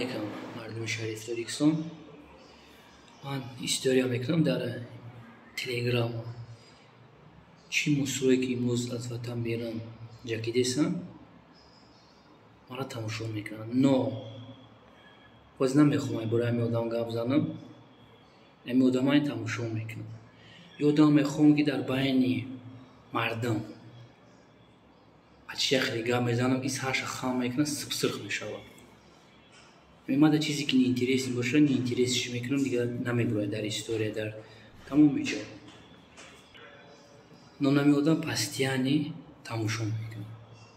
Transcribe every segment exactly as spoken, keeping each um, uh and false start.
алейкум, мардуми шарифдори Иксон. Ман история мекунам дар Телеграм. Чи мусое ки имрӯз аз ватан берун ҷакидесам, мара тамошо мекунам. Но боз намехоҳам бораи ҳамин одам гап занам. Ҳамин одаман тамошо мекунам. Ё одам мехоҳам ки дар байни мардам бачия хеле гап мезанам ки сарша хам мекунам, сирх мешавам. Мемада чизе ки неинтересен боша, неинтересиш мекунам, дига намегӯям дар история, дар тамоми ҷо. Но ҳамин одам постоянно тамошо мекунам.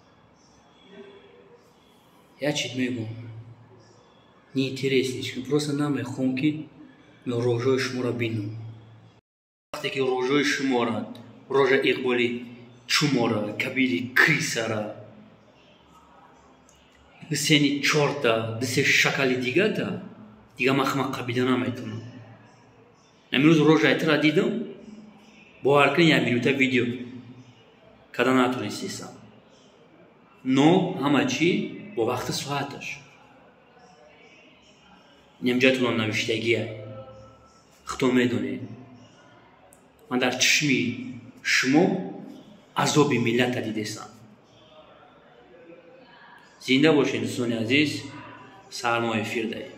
Як чиз мегӯям, неинтересниш, просто намехоҳам ки рӯжои шуморо бинам. Вақте ки рӯжои шуморо, рӯжа Иқболи чумора, кабири крисара, Ҳусейни чорта, дисе шакали дигата, дига махма қабида наметонам. Амирӯз рӯжаитра дидам, бовар кунед як минута видео, када натонистесам. Но ҳама чӣ бо вақти соаташ. Немҷатунам навиштагия. Худо медонед. Ман дар чишми шумо азоби миллата дидесам. Зинда бошед дӯстони азиз, сармо эфир дорем.